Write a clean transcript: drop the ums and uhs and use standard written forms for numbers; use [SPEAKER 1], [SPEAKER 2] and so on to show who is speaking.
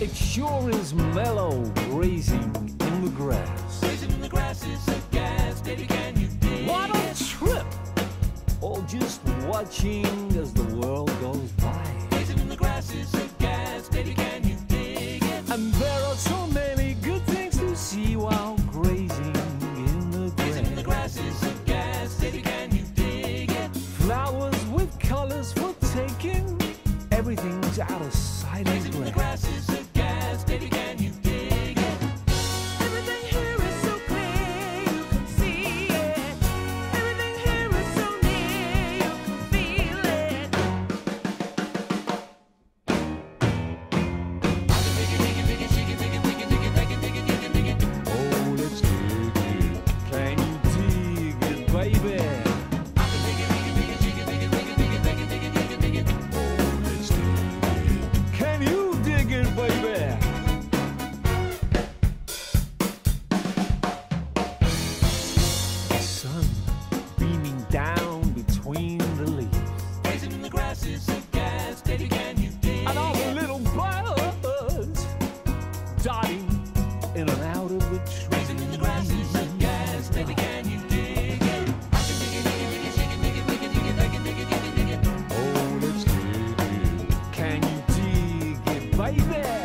[SPEAKER 1] It sure is mellow, grazing in the grass.
[SPEAKER 2] Grazing in the grass is a gas, baby, can you dig?
[SPEAKER 1] What a trip! Or just watching as the world goes by.
[SPEAKER 2] Grazing in the grass is a gas, baby, can you dig it?
[SPEAKER 1] And there are so many good things to see while grazing in the grass.
[SPEAKER 2] Grazing in the grass is a gas, baby, can you dig it?
[SPEAKER 1] Flowers with colors for taking. Everything's out of sight and
[SPEAKER 2] Grazing in the grass is a gas, baby, can you dig it?
[SPEAKER 3] Everything here is so clear, you can see it. Everything here is so near, you can feel it.
[SPEAKER 1] Oh, let's dig it. Can you dig it, baby? Oh, let's dig it. Can you dig it, baby? The sun beaming down between the leaves,
[SPEAKER 2] Grazing in the grass is a gas, baby, can you dig
[SPEAKER 1] and all
[SPEAKER 2] it?
[SPEAKER 1] the little birds darting in and out of the trees.
[SPEAKER 2] Grazing in the grass is a gas, baby, can you dig it?
[SPEAKER 1] Oh, let's dig it. Can you dig it, baby?